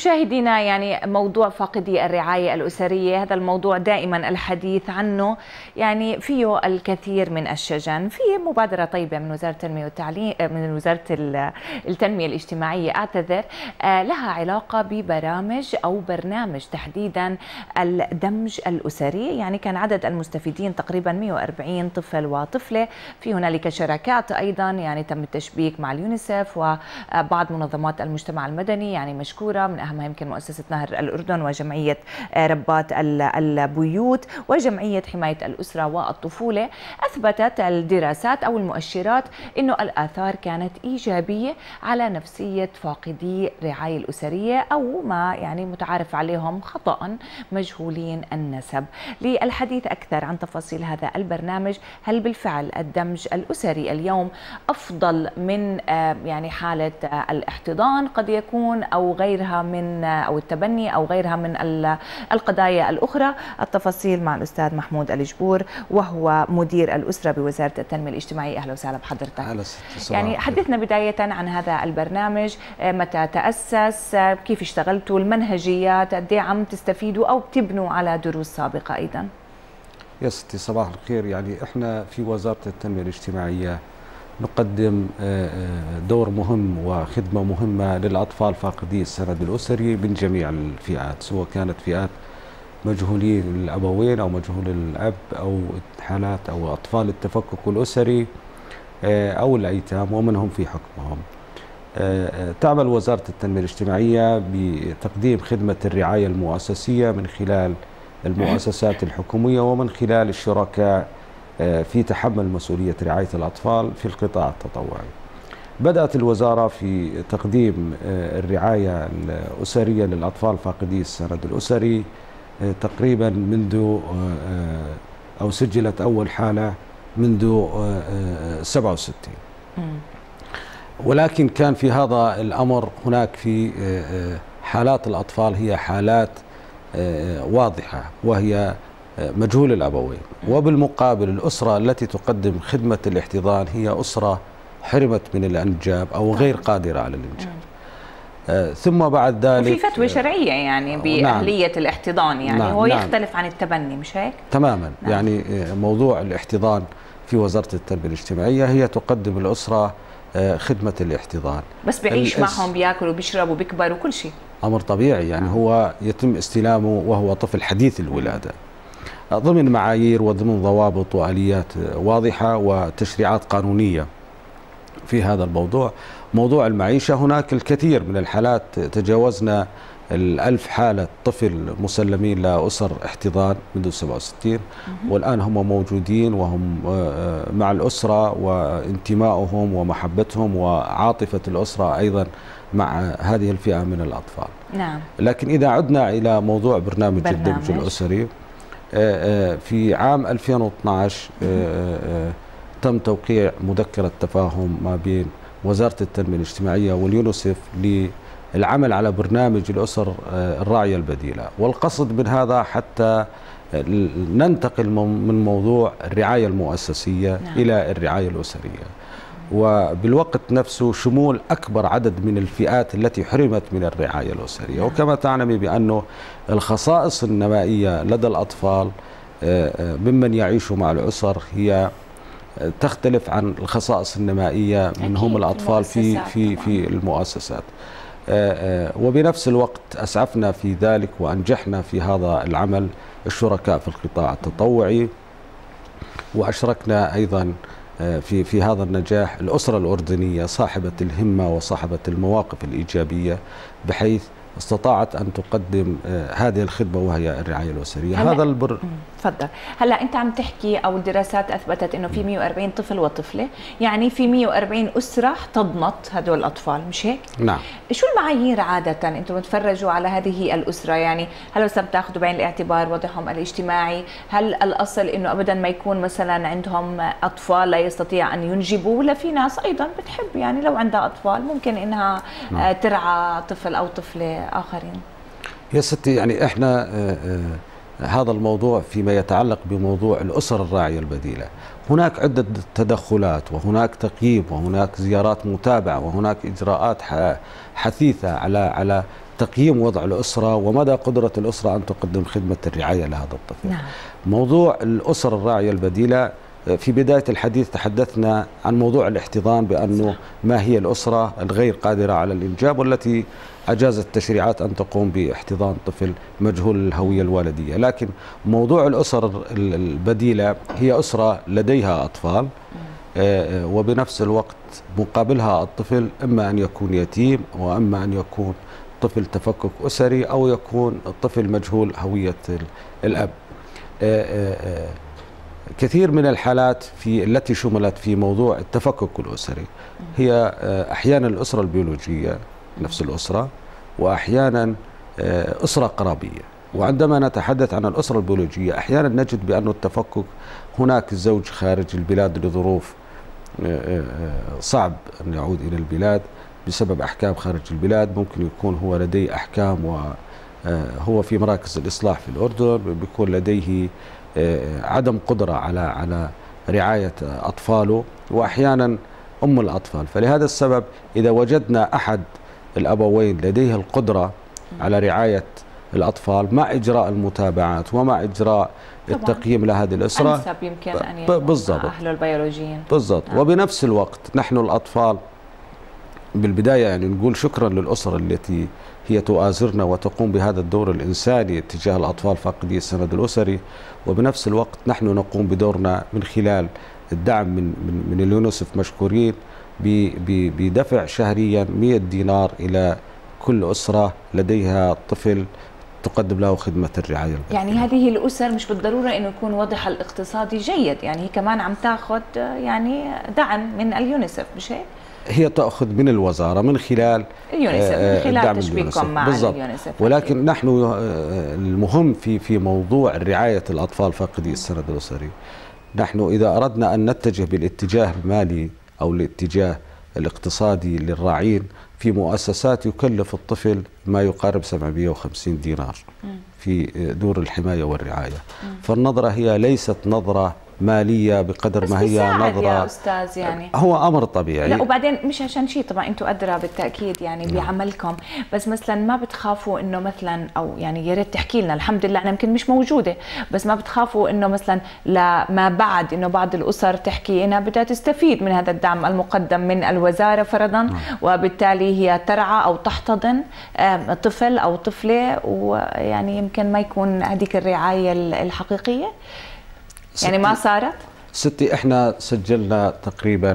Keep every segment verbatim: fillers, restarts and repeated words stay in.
مشاهدينا، يعني موضوع فاقدي الرعاية الأسرية هذا الموضوع دائما الحديث عنه، يعني فيه الكثير من الشجن. في مبادرة طيبة من وزارة التنمية والتعليم، من وزارة التنمية الاجتماعية أعتذر، لها علاقة ببرامج أو برنامج تحديدا الدمج الأسري. يعني كان عدد المستفيدين تقريبا مئة وأربعين طفل وطفلة. في هنالك شراكات أيضا، يعني تم التشبيك مع اليونيسف وبعض منظمات المجتمع المدني يعني مشكورة، من أهمها يمكن مؤسسة نهر الأردن وجمعية ربات البيوت وجمعية حماية الأسرة والطفولة. أثبتت الدراسات أو المؤشرات أنه الآثار كانت إيجابية على نفسية فاقدي الرعاية الأسرية، أو ما يعني متعارف عليهم خطأ مجهولين النسب. للحديث أكثر عن تفاصيل هذا البرنامج، هل بالفعل الدمج الأسري اليوم أفضل من يعني حالة الاحتضان قد يكون، أو غيرها من أو التبني أو غيرها من القضايا الأخرى؟ التفاصيل مع الأستاذ محمود الجبور، وهو مدير الأسرة بوزارة التنمية الاجتماعية. أهلا وسهلا بحضرتك. أهلا. يعني حدثنا بداية عن هذا البرنامج، متى تأسس، كيف اشتغلتوا، المنهجيات، قد ايه عم تستفيدوا أو بتبنوا على دروس سابقة أيضا؟ يا ستي صباح الخير. يعني احنا في وزارة التنمية الاجتماعية نقدم دور مهم وخدمة مهمة للأطفال فاقدي السند الأسري من جميع الفئات، سواء كانت فئات مجهولي الأبوين أو مجهول الأب أو حالات أو أطفال التفكك الأسري أو الأيتام ومنهم في حكمهم. تعمل وزارة التنمية الاجتماعية بتقديم خدمة الرعاية المؤسسية من خلال المؤسسات الحكومية ومن خلال الشركاء في تحمل مسؤولية رعاية الأطفال في القطاع التطوعي. بدأت الوزارة في تقديم الرعاية الأسرية للأطفال فاقدي السند الأسري تقريبا منذ أو سجلت أول حالة منذ سبعة وستين، ولكن كان في هذا الأمر هناك في حالات الأطفال هي حالات واضحة وهي مجهول الأبوين، وبالمقابل الأسرة التي تقدم خدمة الاحتضان هي أسرة حرمت من الإنجاب أو غير قادرة على الإنجاب. آه ثم بعد ذلك وفي فتوى شرعية يعني بأهلية نعم الاحتضان، يعني نعم هو نعم يختلف عن التبني، مش هيك؟ تماما. نعم يعني موضوع الاحتضان في وزارة التنمية الاجتماعية هي تقدم الأسرة آه خدمة الاحتضان، بس بعيش معهم، بياكلوا وبيشربوا وبيكبروا كل شيء، أمر طبيعي. يعني نعم هو يتم استلامه وهو طفل حديث الولادة ضمن معايير وضمن ضوابط وآليات واضحة وتشريعات قانونية في هذا الموضوع. موضوع المعيشة هناك الكثير من الحالات، تجاوزنا الألف حالة طفل مسلمين لأسر احتضان منذ سبعة وستين، والآن هم موجودين وهم مع الأسرة وانتمائهم ومحبتهم وعاطفة الأسرة أيضا مع هذه الفئة من الأطفال. نعم. لكن إذا عدنا إلى موضوع برنامج, برنامج. الدمج الأسري، في عام ألفين واثنعش تم توقيع مذكرة تفاهم ما بين وزارة التنمية الاجتماعية واليونيسف للعمل على برنامج الأسر الراعية البديلة، والقصد من هذا حتى ننتقل من موضوع الرعاية المؤسسية نعم. إلى الرعاية الأسرية، وبالوقت نفسه شمول أكبر عدد من الفئات التي حرمت من الرعاية الأسرية. وكما تعلمي بأنه الخصائص النمائية لدى الأطفال ممن يعيشوا مع الأسر هي تختلف عن الخصائص النمائية من هم الأطفال في في في المؤسسات. وبنفس الوقت أسعفنا في ذلك وأنجحنا في هذا العمل الشركاء في القطاع التطوعي، وأشركنا أيضا في في هذا النجاح الأسرة الأردنية صاحبة الهمة وصاحبة المواقف الإيجابية، بحيث استطاعت أن تقدم هذه الخدمة وهي الرعاية الأسرية. هذا البر تفضل. هلا أنت عم تحكي أو الدراسات أثبتت إنه في مئة وأربعين طفل وطفلة، يعني في مئة وأربعين أسرة احتضنت هدول الأطفال، مش هيك؟ نعم. شو المعايير عادة أنتم بتفرجوا على هذه الأسرة؟ يعني هل بس بتاخذوا بعين الاعتبار وضعهم الاجتماعي؟ هل الأصل إنه أبدا ما يكون مثلا عندهم أطفال لا يستطيع أن ينجبوا، ولا في ناس أيضا بتحب يعني لو عندها أطفال ممكن إنها نعم. ترعى طفل أو طفلة آخرين؟ يا ستي يعني إحنا آآ آآ هذا الموضوع فيما يتعلق بموضوع الأسر الراعية البديلة، هناك عدة تدخلات، وهناك تقييم، وهناك زيارات متابعة، وهناك إجراءات حثيثة على على تقييم وضع الأسرة ومدى قدرة الأسرة أن تقدم خدمة الرعاية لهذا الطفل. نعم. موضوع الأسر الراعية البديلة، في بداية الحديث تحدثنا عن موضوع الاحتضان بأنه ما هي الأسرة الغير قادرة على الإنجاب والتي أجازت التشريعات أن تقوم باحتضان طفل مجهول الهوية الوالدية. لكن موضوع الأسر البديلة هي أسرة لديها أطفال وبنفس الوقت مقابلها الطفل إما أن يكون يتيم وإما أن يكون طفل تفكك أسري أو يكون الطفل مجهول هوية الأب. كثير من الحالات في التي شملت في موضوع التفكك الأسري هي أحيانا الأسرة البيولوجية نفس الأسرة، وأحيانا أسرة قرابية. وعندما نتحدث عن الأسرة البيولوجية أحيانا نجد بأن التفكك هناك الزوج خارج البلاد لظروف صعب أن يعود إلى البلاد بسبب أحكام خارج البلاد، ممكن يكون هو لديه أحكام وهو في مراكز الإصلاح في الأردن، بيكون لديه عدم قدرة على على رعاية أطفاله، وأحيانا أم الأطفال. فلهذا السبب إذا وجدنا أحد الأبوين لديه القدرة على رعاية الأطفال مع إجراء المتابعات ومع إجراء التقييم لهذه الأسرة أنسب يمكن أن يكون بالضبط أهله البيولوجيين. بالضبط. نعم. وبنفس الوقت نحن الأطفال بالبداية يعني نقول شكرا للأسرة التي هي تؤازرنا وتقوم بهذا الدور الإنساني تجاه الأطفال فاقدي السند الأسري، وبنفس الوقت نحن نقوم بدورنا من خلال الدعم من من, من اليونسف مشكورين بدفع شهريا مئة دينار إلى كل أسرة لديها طفل تقدم له خدمة الرعاية البديلة. يعني هذه الأسر مش بالضرورة إنه يكون وضعها الاقتصادي جيد، يعني هي كمان عم تاخذ يعني دعم من اليونسف، مش هيك؟ هي تأخذ من الوزارة من خلال اليونسف، من خلال تشبيككم مع بالضبط. اليونسف. ولكن أكيد. نحن المهم في في موضوع رعاية الأطفال فاقدي السند الأسري، نحن إذا أردنا أن نتجه بالاتجاه المالي أو الاتجاه الاقتصادي للراعين في مؤسسات يكلف الطفل ما يقارب سبعمئة وخمسين دينار في دور الحماية والرعاية. فالنظرة هي ليست نظرة مالية بقدر ما هي نظرة يا أستاذ، يعني هو أمر طبيعي. لا وبعدين مش عشان شيء، طبعا أنتم أدرى بالتأكيد يعني نعم. بعملكم، بس مثلا ما بتخافوا إنه مثلا أو يعني يا ريت تحكي لنا، الحمد لله أنا يمكن مش موجودة، بس ما بتخافوا إنه مثلا لما بعد إنه بعض الأسر تحكي إنها بدها تستفيد من هذا الدعم المقدم من الوزارة فرضا نعم. وبالتالي هي ترعى أو تحتضن طفل أو طفلة ويعني يمكن ما يكون هذيك الرعاية الحقيقية، يعني ما صارت؟ ستي احنا سجلنا تقريبا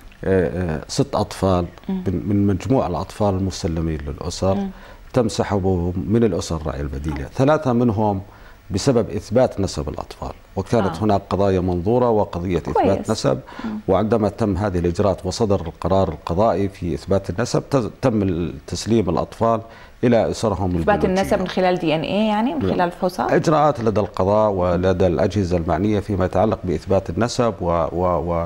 ست اطفال من مجموع الاطفال المسلمين للاسر م. تم سحبهم من الاسر الراعيه البديله، ثلاثه منهم بسبب اثبات نسب الاطفال، وكانت آه. هناك قضايا منظوره وقضيه كويس. اثبات نسب، م. وعندما تم هذه الاجراءات وصدر القرار القضائي في اثبات النسب تم تسليم الاطفال الى اسرهم. اثبات النسب من خلال دي ان ايه، يعني من خلال الفحوصات؟ اجراءات لدى القضاء ولدى الاجهزه المعنيه فيما يتعلق باثبات النسب و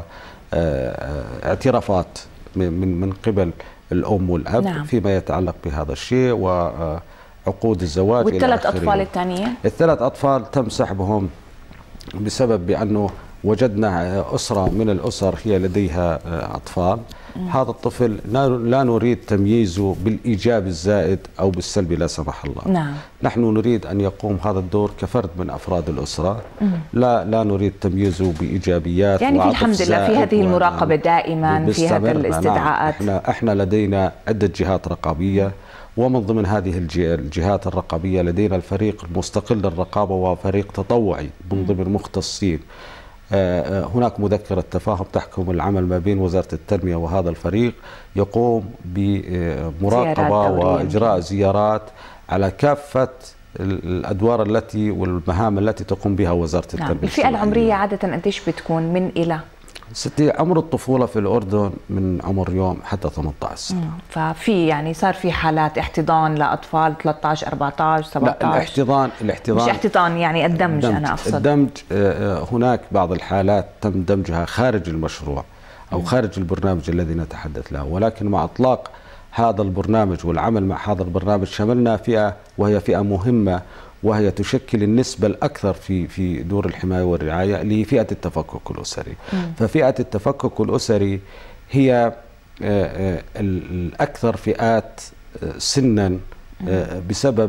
واعترافات من من قبل الام والاب نعم. فيما يتعلق بهذا الشيء وعقود الزواج. والثلاث اطفال الثانيين؟ الثلاث اطفال تم سحبهم بسبب بانه وجدنا اسره من الاسر هي لديها اطفال. مم. هذا الطفل لا نريد تمييزه بالإيجاب الزائد أو بالسلبي لا سمح الله. نعم. نحن نريد أن يقوم هذا الدور كفرد من أفراد الأسرة. مم. لا لا نريد تمييزه بإيجابيات يعني في الحمد لله في هذه المراقبة دائما في هذه الاستدعاءات. نعم. احنا احنا لدينا عدة جهات رقابية، ومن ضمن هذه الجهات الرقابية لدينا الفريق المستقل للرقابة وفريق تطوعي من ضمن مختصين. هناك مذكرة تفاهم تحكم العمل ما بين وزارة التنمية وهذا الفريق، يقوم بمراقبة وإجراء زيارات على كافة الأدوار التي والمهام التي تقوم بها وزارة التنمية. نعم. الفئة العمرية عادة قديش بتكون من إلى؟ ستي عمر الطفولة في الأردن من عمر يوم حتى ثمانية عشر سنة. ففي يعني صار في حالات احتضان لأطفال ثلاثة عشر أربعة عشر سبعة عشر. لا الاحتضان الاحتضان مش احتضان يعني الدمج, الدمج أنا أقصد الدمج. هناك بعض الحالات تم دمجها خارج المشروع أو م. خارج البرنامج الذي نتحدث له، ولكن مع إطلاق هذا البرنامج والعمل مع هذا البرنامج شملنا فئة وهي فئة مهمة وهي تشكل النسبة الأكثر في في دور الحماية والرعاية لفئة التفكك الأسري. م. ففئة التفكك الأسري هي الأكثر فئات سنا بسبب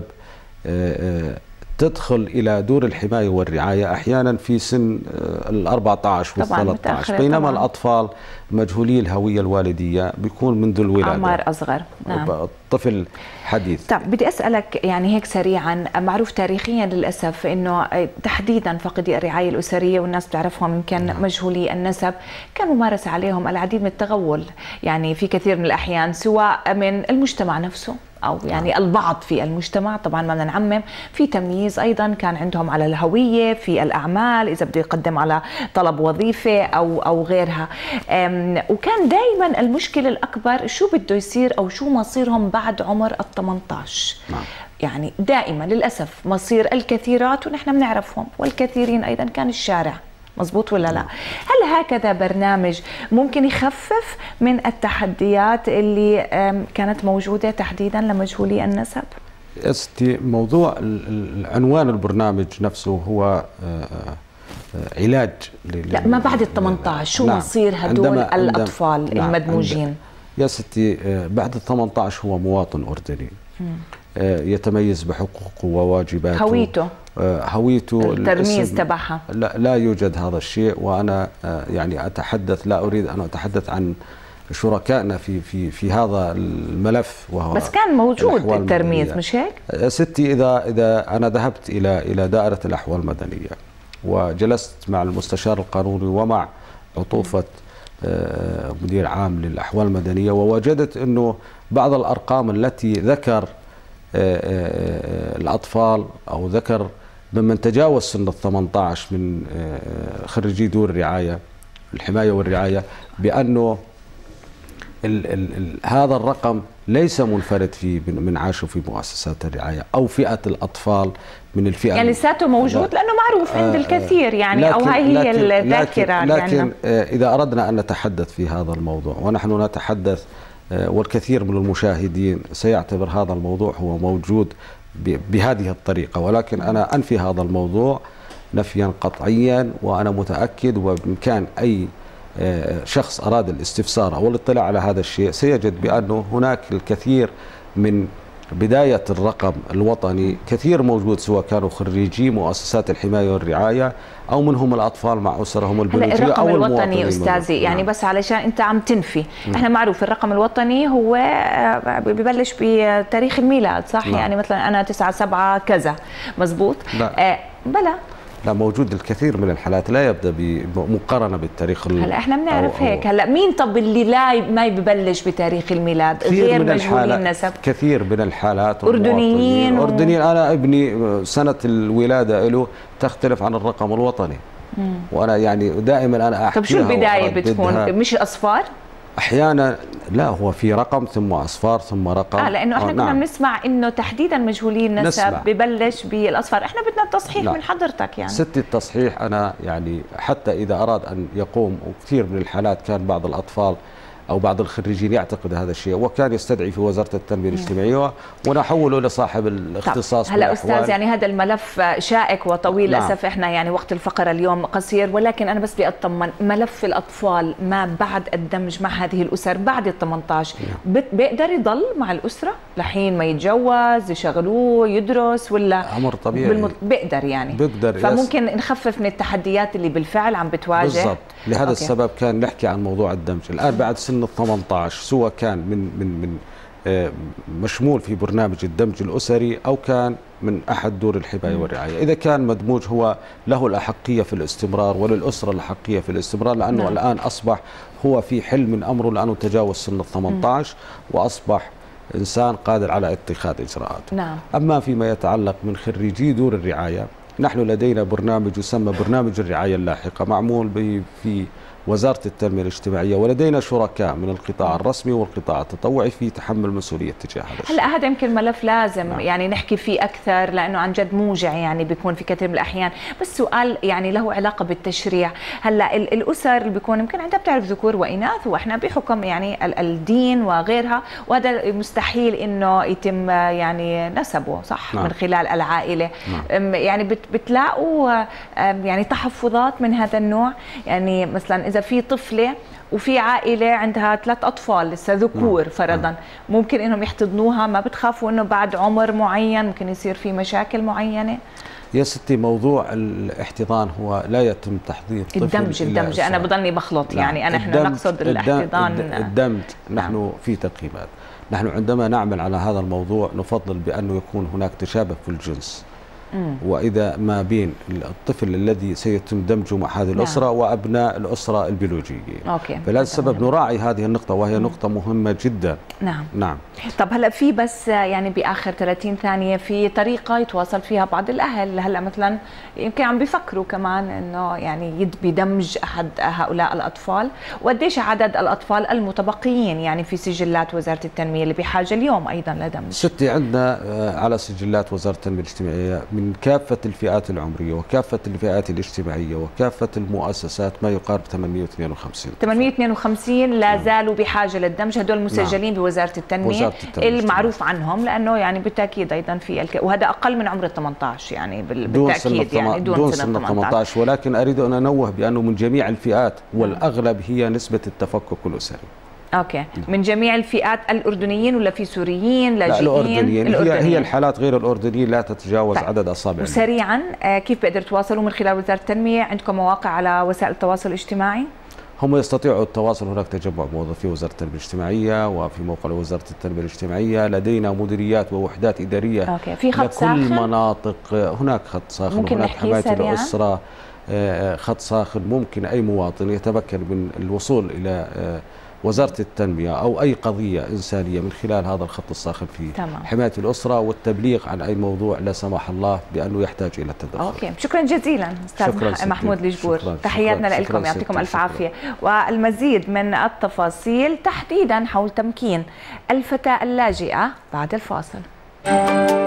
تدخل إلى دور الحماية والرعاية أحيانا في سن ال أربعة عشر وال ثلاثة عشر، بينما طبعاً الأطفال مجهولي الهوية الوالدية بيكون منذ الولادة، أعمار أصغر. نعم. طفل حديث. طب بدي أسألك يعني هيك سريعا، معروف تاريخيا للأسف أنه تحديدا فاقدي الرعاية الأسرية والناس بتعرفهم يمكن نعم. مجهولي النسب كان ممارس عليهم العديد من التغول، يعني في كثير من الأحيان سواء من المجتمع نفسه أو يعني نعم. البعض في المجتمع، طبعا ما بدنا نعمم، في تمييز أيضا كان عندهم على الهوية، في الأعمال إذا بده يقدم على طلب وظيفة أو أو غيرها، وكان دائما المشكلة الأكبر شو بده يصير أو شو مصيرهم بعد عمر ال ثمانية عشر. نعم. يعني دائما للأسف مصير الكثيرات ونحن بنعرفهم والكثيرين أيضا كان الشارع، مزبوط ولا لا؟ هل هكذا برنامج ممكن يخفف من التحديات اللي كانت موجودة تحديدا لمجهولي النسب؟ استي موضوع عنوان البرنامج نفسه هو علاج لا ما بعد ال ثمانية عشر، شو نعم. مصير هدول الأطفال نعم. المدموجين؟ يا ستي بعد ال ثمانية عشر هو مواطن أردني يتميز بحقوقه وواجباته، هويته هويته الترميز تبعها لا, لا يوجد هذا الشيء. وأنا يعني أتحدث، لا أريد أن أتحدث عن شركائنا في في في هذا الملف، وهو بس كان موجود الترميز مش هيك؟ ستي إذا إذا أنا ذهبت إلى إلى دائرة الأحوال المدنية وجلست مع المستشار القانوني ومع عطوفة مدير عام للأحوال المدنية، ووجدت أنه بعض الأرقام التي ذكر الأطفال أو ذكر ممن تجاوز سن ال ثمانية عشر من خريجي دور الرعاية الحماية والرعاية بأنه ال ال ال هذا الرقم ليس منفرد في من عاشوا في مؤسسات الرعاية أو فئة الأطفال من الفئة، يعني لساته موجود لأنه معروف عند الكثير يعني، أو هاي هي الذاكرة. لكن, لكن إذا أردنا أن نتحدث في هذا الموضوع ونحن نتحدث والكثير من المشاهدين سيعتبر هذا الموضوع هو موجود بهذه الطريقة، ولكن أنا أنفي هذا الموضوع نفيا قطعيا، وأنا متأكد وبإمكان أي شخص أراد الاستفسار أو الاطلاع على هذا الشيء سيجد بأنه هناك الكثير من بداية الرقم الوطني كثير موجود، سواء كانوا خريجي مؤسسات الحماية والرعاية أو منهم الأطفال مع أسرهم البيولوجية الرقم أو الوطني أستاذي يعني نعم. بس علشان أنت عم تنفي نعم. احنا معروف الرقم الوطني هو ببلش بتاريخ الميلاد صح نعم. يعني مثلا أنا تسعة سبعة كذا مزبوط لا. آه بلا لا موجود الكثير من الحالات لا يبدا بمقارنه بالتاريخ. هلا احنا بنعرف هيك. هلا مين طب اللي لا ما ببلش بتاريخ الميلاد غير مجهولي النسب؟ كثير من الحالات اردنيين و... اردنيين. انا ابني سنه الولاده له تختلف عن الرقم الوطني. مم. وانا يعني دائما انا احكي. طب شو البدايه بتكون؟ مش الاصفار؟ احيانا لا، هو في رقم ثم اصفار ثم رقم. اه لانه احنا كنا بنسمع نعم. انه تحديدا مجهولي النسب ببلش بالاصفار، احنا بدنا التصحيح لا. من حضرتك يعني. ست التصحيح انا يعني حتى اذا اراد ان يقوم، وكثير من الحالات كان بعض الاطفال او بعض الخريجين يعتقد هذا الشيء وكان يستدعي في وزاره التنميه الاجتماعيه ونحوله لصاحب الاختصاص. هلا استاذ يعني هذا الملف شائك وطويل نعم. للاسف احنا يعني وقت الفقره اليوم قصير، ولكن انا بس بدي اطمن ملف الاطفال ما بعد الدمج مع هذه الاسر بعد ال ثمانية عشر نعم. بيقدر يضل مع الاسره لحين ما يتجوز يشغلوه يدرس ولا امر طبيعي؟ بالمط... بيقدر يعني بيقدر فممكن يس. نخفف من التحديات اللي بالفعل عم بتواجه بالضبط. لهذا أوكي. السبب كان نحكي عن موضوع الدمج الان بعد سن ال ثمانية عشر، سواء كان من من من مشمول في برنامج الدمج الاسري او كان من احد دور الحمايه والرعايه. اذا كان مدموج هو له الاحقيه في الاستمرار وللاسره الاحقيه في الاستمرار، لانه نعم. الان اصبح هو في حل من امره لانه تجاوز سن ال ثمانية عشر واصبح انسان قادر على اتخاذ اجراءات. نعم. اما فيما يتعلق من خريجي دور الرعايه، نحن لدينا برنامج يسمى برنامج الرعايه اللاحقه، معمول في وزارة التنمية الاجتماعية، ولدينا شركاء من القطاع الرسمي والقطاع التطوعي في تحمل مسؤولية تجاه هذا الشيء. هلا هذا يمكن ملف لازم نعم. يعني نحكي فيه أكثر، لأنه عن جد موجع يعني بيكون في كثير من الأحيان. بس سؤال يعني له علاقة بالتشريع. هلا الأسر اللي بيكون يمكن عندها بتعرف ذكور وإناث، وإحنا بحكم يعني الدين وغيرها، وهذا مستحيل إنه يتم يعني نسبه صح. نعم. من خلال العائلة. نعم. يعني بتلاقوا يعني تحفظات من هذا النوع، يعني مثلا إذا في طفلة وفي عائلة عندها ثلاث أطفال لسه ذكور فرضا، ممكن إنهم يحتضنوها، ما بتخافوا إنه بعد عمر معين ممكن يصير في مشاكل معينة؟ يا ستي موضوع الاحتضان هو لا يتم تحضير طفل. الدمج الدمج أنا بضلني بخلط. نعم. يعني أنا إحنا نقصد الاحتضان. الدمج نحن نعم. في تقييمات، نحن عندما نعمل على هذا الموضوع نفضل بأنه يكون هناك تشابه في الجنس. مم. وإذا ما بين الطفل الذي سيتم دمجه مع هذه الأسرة نعم. وأبناء الأسرة البيولوجية. أوكي. فلهذا السبب نراعي هذه النقطة، وهي مم. نقطة مهمة جدا. نعم. نعم. طب هلا في بس يعني بآخر ثلاثين ثانية في طريقة يتواصل فيها بعض الأهل هلا مثلا يمكن عم بيفكروا كمان إنه يعني بدمج أحد هؤلاء الأطفال، وقديش عدد الأطفال المتبقيين يعني في سجلات وزارة التنمية اللي بحاجة اليوم أيضا لدمج؟ ستي عندنا على سجلات وزارة التنمية الاجتماعية من من كافة الفئات العمرية وكافة الفئات الاجتماعية وكافة المؤسسات ما يقارب ثمانمئة واثنين وخمسين. ثمانمئة واثنين وخمسين لا زالوا بحاجة للدمج، هدول مسجلين نعم. بوزارة التنمية, وزارة التنمية المعروف عنهم، لأنه يعني بالتأكيد أيضا في الك... وهذا أقل من عمر ثمانية عشر يعني بالتأكيد دون يعني دون, دون سنة ثمانية عشر. ولكن أريد أن أنوه بأنه من جميع الفئات والأغلب هي نسبة التفكك الأسري. اوكي، من جميع الفئات، الاردنيين ولا في سوريين لاجئين؟ لا الأردنيين. الأردنيين. هي, هي الحالات غير الأردنيين لا تتجاوز طيب. عدد أصابع. وسريعا كيف بيقدر تواصلوا من خلال وزارة التنمية؟ عندكم مواقع على وسائل التواصل الاجتماعي؟ هم يستطيعوا التواصل، هناك تجمع موظفي وزارة التنمية الاجتماعية، وفي موقع وزارة التنمية الاجتماعية لدينا مديريات ووحدات إدارية أوكي. في خط ساخن؟ لكل مناطق، هناك خط ساخن، ممكن هناك حماية سريعاً؟ الأسرة، خط ساخن ممكن أي مواطن يتمكن من الوصول إلى وزارة التنمية أو أي قضية إنسانية من خلال هذا الخط الساخن في تمام. حماية الأسرة والتبليغ عن أي موضوع لا سمح الله بأنه يحتاج إلى التدخل. أوكي، شكرا جزيلا أستاذ محمود الجبور، تحياتنا لكم، يعطيكم ألف عافية. والمزيد من التفاصيل تحديدا حول تمكين الفتاة اللاجئة بعد الفاصل.